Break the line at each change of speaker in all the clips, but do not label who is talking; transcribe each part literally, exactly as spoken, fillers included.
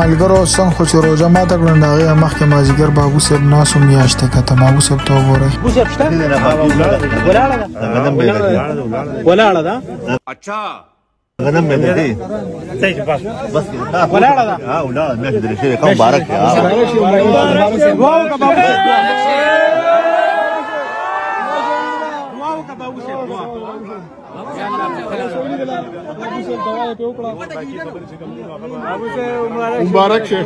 ملګرو څنګه خو چې روژه ماته کړه د هغې مخکې مازدیګر بابو صاحب ناست و میاشتې کته بابو صاحب ته وګورئ
بابو صاحب شته ولاړه ده ولاړه ده
اچھا
غنم مې ده
صحیح بس
بس
ولاړه ده
ها ولاړه مې درې شي کوم مبارک ها
واو کا بابو صاحب واو کا بابو صاحب
مبارک شیخ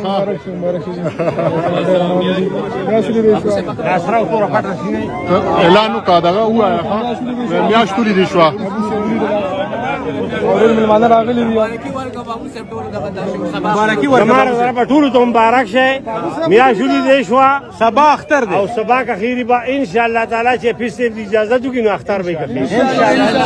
اعلان وکړه دغه ووایه میاشت پورې دې شوه
مبارکي ورکړه ټولو ته مبارک شي میاشت پورې دې شوه سبا اختر دی او سبا که خیري به ان شاء الله تعالی چې پیس دې اجازه وکړي نو اختر به کوي ان شاء الله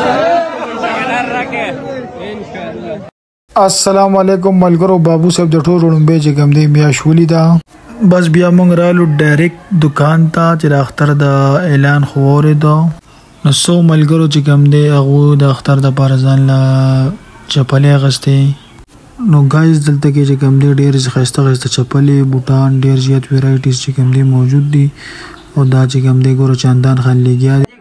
السلام علیکم ملګرو بابو صاحب د ټول وړاندې چې کوم دی میاشت ولیده بس بیا موږ رالو ډایرکټ دکان ته چې د اختر د اعلان خو واورېدو نو څو ملګرو چې کوم دی هغوی د اختر دپاره ځان له چپلې اخیستې نو ګایز دلته کې چې کوم دی ډېر ښایسته ښایسته چپلې بوټان ډېر زیات ویرایټیز چې کوم دی موجود دي او دا چې کوم دی ګوره چندان خان لګیا دی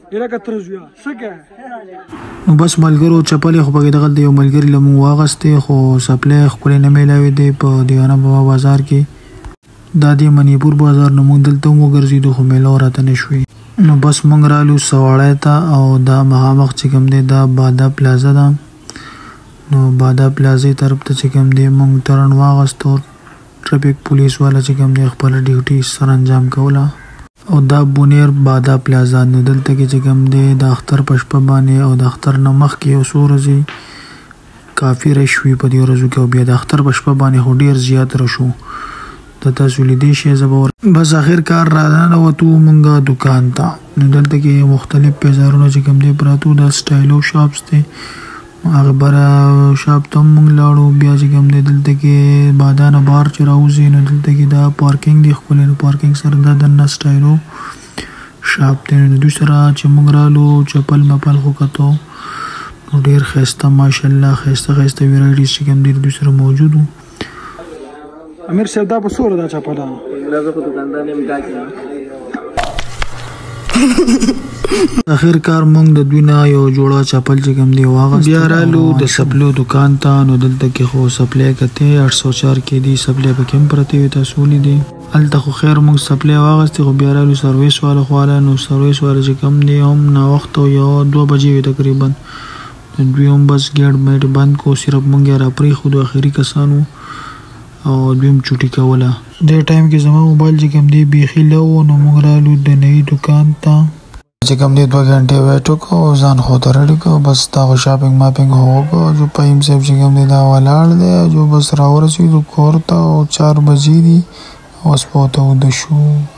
نو بس ملګرو چپلې خو پکې دغلته یو ملګري له مونږ واغستې خو سپلې ښکلې نه میلاوې دی په دیوانه بابا بازار کې دا دی منیپور بازار نو مونږ دلته هم وګرځېدو خو میلاو راته نه شوې نو بس مونږ رالو سواړی ته او دا مخامخ چې کوم دی دا بادا پلازه ده نو بادا پلازې طرف ته چې کوم دی مونږ ترن واغستو ټرافیک پولیس والا چې کوم دی خپله ډیوټي سر انجام کوله او دا بونیر بادا پلازا نو دلته کې چې کوم دی د اختر په شپه باندې او د اختر نه مخکې یو څو ورځې کافي رش وي په دې ورځو کې او بیا د اختر په شپه باندې خو ډېر زیات رش و د تاسو لیدی شئ زه به بس آخر کار را ننوتو مونږ دکان ته نو دلته کې مختلف پیزارونه چې کوم دی پراته د سټایلو شاپس دی هغه بره شاپ ته هم مونږ لاړو بیا چې کوم دی دلته کې بادانه بار چې راوځي نو دلته کې دا پارکینګ دی ښکلی نو پارکینګ سره دا دننه سټایلو شاپ دی نو دوی سره چې مونږ رالو چپل مپل خو کتو نو ډېر ښایسته ماشاءالله ښایسته ښایسته ویرایټیز چې کوم دی دوی سره موجود وو امیر صاحب دا په څو ده دا چپله اخر کار مونږ د دوی نه یو جوړه چپل چې کوم دی واغست بیا رالو د سپلو دکان ته نو دلته کې خو سپلې کتې اټ سو چار کې دي سپلې پکې هم پرتې وې تاسو ولیدې هلته خو خیر مونږ سپلې واغستې خو بیا رالو سرویس والا خواله نو سرویس والا چې کوم دی هم ناوخته یو دوه بجې وې تقریبا دوی هم بس ګیټ میټ بند کو صرف مونږ یې راپرېښودو اخري کسانو او دوی هم چوټي کوله دې ټایم کې زما موبایل چې کوم دی بیخي لو نو موږ رالو د نوي دکان ته چې کوم دی دوه ګنټې ویټ وکړو ځان خو ته ریډي کړو بس دا خو شاپینګ ماپینګ خو وکړو جو فهیم صاحب چې کوم دی دا ولاړ دی جو بس راورسېدو کور ته او چار بجې دي اوس به ورته وده شو